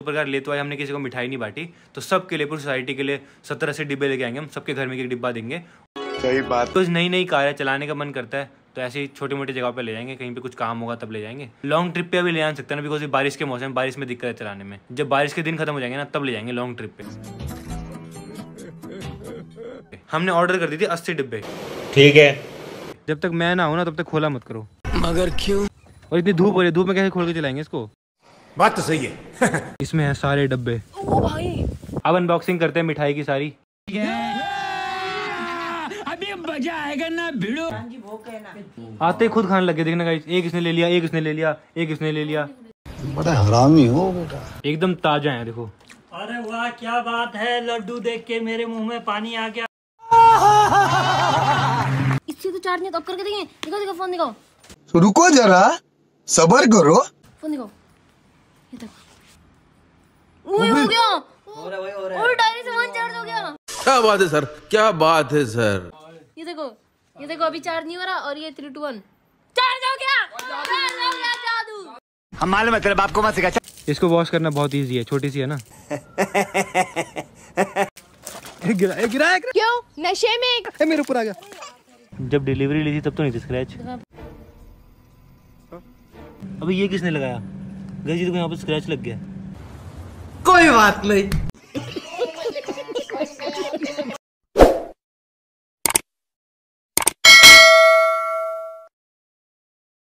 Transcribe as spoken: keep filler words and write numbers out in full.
प्रकार ले तो आए, हमने किसी को मिठाई नहीं बांटी, तो सबके लिए, पूरी सोसाइटी के लिए सत्तर अस्सी डिब्बे लेके आएंगे हम, सबके घर में एक डिब्बा देंगे। सही बात। कुछ नई नई कारें चलाने का मन करता है तो ऐसी छोटी मोटी जगह पे ले जाएंगे, कहीं पे कुछ काम होगा तब ले जाएंगे। लॉन्ग ट्रिप पे अभी ले जा सकते हैं ना, बिकॉज बारिश के मौसम, बारिश में दिक्कत है चलाने में। जब बारिश के दिन खत्म हो जाएंगे ना तब ले जाएंगे लॉन्ग ट्रिप पे। हमने ऑर्डर कर दी थी अस्सी डिब्बे। ठीक है, जब तक मैं ना हूं ना तब तक खोला मत करो। मगर क्यों? और इतनी धूप हो रही है, धूप में कैसे खोल के चलाएंगे इसको? बात तो सही है। इसमें है सारे डब्बे। ओ भाई, अब अनबॉक्सिंग करते हैं मिठाई की सारी। अभी मजा आएगा ना भिड़ो। आते ही खुद खाने लगे, देखना गाइस, एक इसने ले लिया, एक इसने ले लिया, एक इसने ले लिया। बड़ा हरामी हो बेटा। एकदम ताजा है देखो। अरे वाह क्या बात है, लड्डू देख के मेरे मुंह में पानी आ गया। इससे तो चार्ज नहीं, तो अब करके देखें। दिखाओ दिखाओ, फोन दिखाओ। रुको जरा, सबर करो। फोन दिखाओ, ये देखो। ओए हो गया, हो रहा है हो रहा है। और डायरी से वन चार्ज हो गया। क्या बात है सर, क्या बात है सर। ये देखो, ये देखो, अभी चार्ज नहीं हो रहा, और ये थ्री टू वन चार्ज हो गया। चार्ज हो गया, जादू। हम मालूम है तेरे बाप को मत सिखा। इसको वॉश करना बहुत इजी है, छोटी सी है ना। गिरा, गिरा, गिरा। क्यों? नशे में मेरे ऊपर आ गया। जब डिलीवरी ली थी तब तो नहीं थी स्क्रैच। अभी ये किसने लगाया? गजी तो यहाँ पर स्क्रैच लग गया। कोई बात नहीं।